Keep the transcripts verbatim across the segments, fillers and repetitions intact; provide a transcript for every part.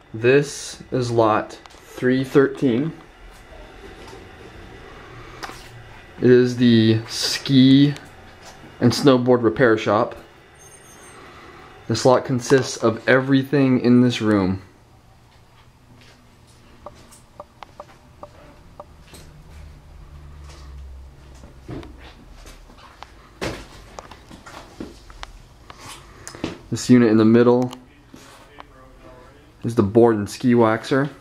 This is lot three thirteen. It is the ski and snowboard repair shop. This lot consists of everything in this room. This unit in the middle is the board and ski waxer.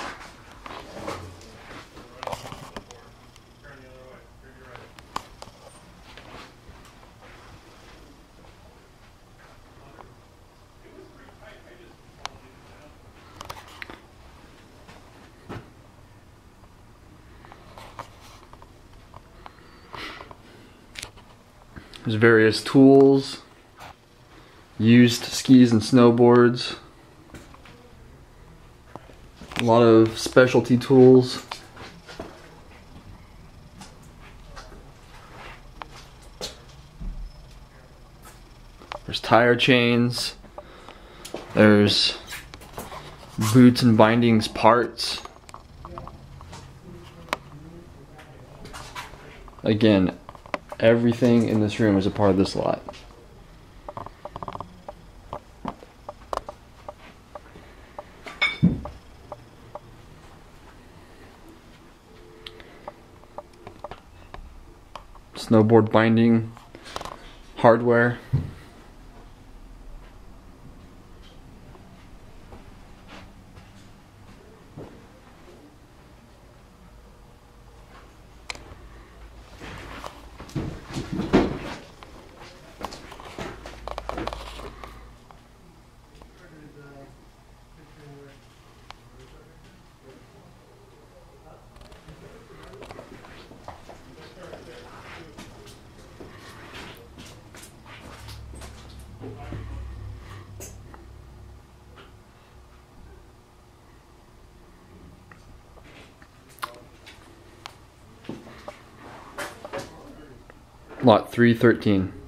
There's various tools, used skis and snowboards, a lot of specialty tools. There's tire chains, there's boots and bindings parts. Again, everything in this room is a part of this lot. Snowboard binding hardware. Lot three thirteen.